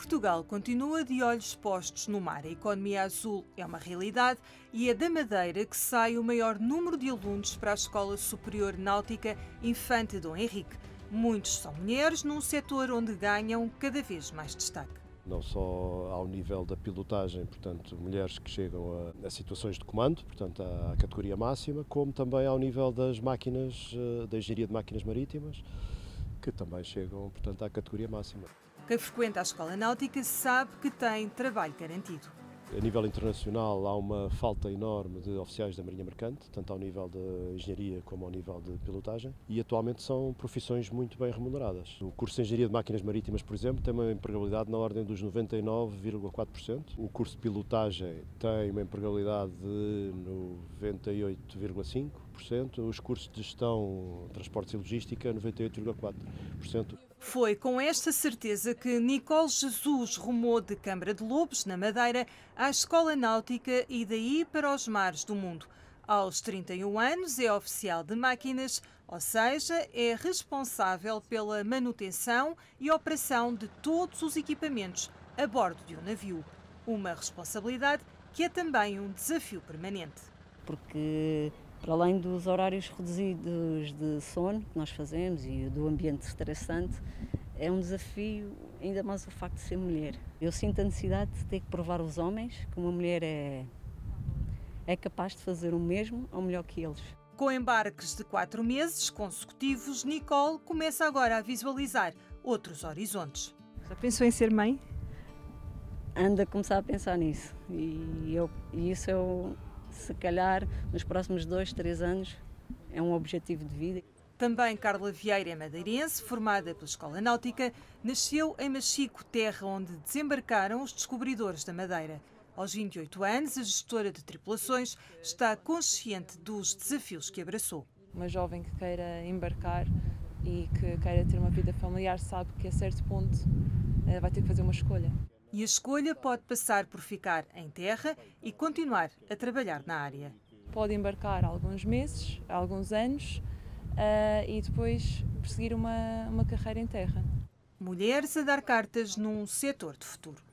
Portugal continua de olhos postos no mar. A economia azul é uma realidade e é da Madeira que sai o maior número de alunos para a Escola Superior Náutica Infante Dom Henrique. Muitos são mulheres num setor onde ganham cada vez mais destaque. Não só ao nível da pilotagem, portanto, mulheres que chegam a situações de comando, portanto, à categoria máxima, como também ao nível das máquinas, da engenharia de máquinas marítimas, que também chegam, portanto, à categoria máxima. Quem frequenta a Escola Náutica sabe que tem trabalho garantido. A nível internacional há uma falta enorme de oficiais da Marinha Mercante, tanto ao nível de engenharia como ao nível de pilotagem, e atualmente são profissões muito bem remuneradas. O curso de Engenharia de Máquinas Marítimas, por exemplo, tem uma empregabilidade na ordem dos 99,4%. O curso de pilotagem tem uma empregabilidade de 98,5%. Os cursos de gestão, transportes e logística, 98,4%. Foi com esta certeza que Nicole Jesus rumou de Câmara de Lobos, na Madeira, à Escola Náutica e daí para os mares do mundo. Aos 31 anos é oficial de máquinas, ou seja, é responsável pela manutenção e operação de todos os equipamentos a bordo de um navio. Uma responsabilidade que é também um desafio permanente. Porque, para além dos horários reduzidos de sono que nós fazemos e do ambiente estressante, é um desafio, ainda mais o facto de ser mulher. Eu sinto a necessidade de ter que provar aos homens que uma mulher é capaz de fazer o mesmo ou melhor que eles. Com embarques de 4 meses consecutivos, Nicole começa agora a visualizar outros horizontes. Já pensou em ser mãe? Ando a começar a pensar nisso e isso se calhar, nos próximos 2, 3 anos, é um objetivo de vida. Também Carla Vieira é madeirense, formada pela Escola Náutica, nasceu em Machico, terra onde desembarcaram os descobridores da Madeira. Aos 28 anos, a gestora de tripulações está consciente dos desafios que abraçou. Uma jovem que queira embarcar e que queira ter uma vida familiar sabe que a certo ponto vai ter que fazer uma escolha. E a escolha pode passar por ficar em terra e continuar a trabalhar na área. Pode embarcar alguns meses, alguns anos e depois perseguir uma carreira em terra. Mulheres a dar cartas num setor de futuro.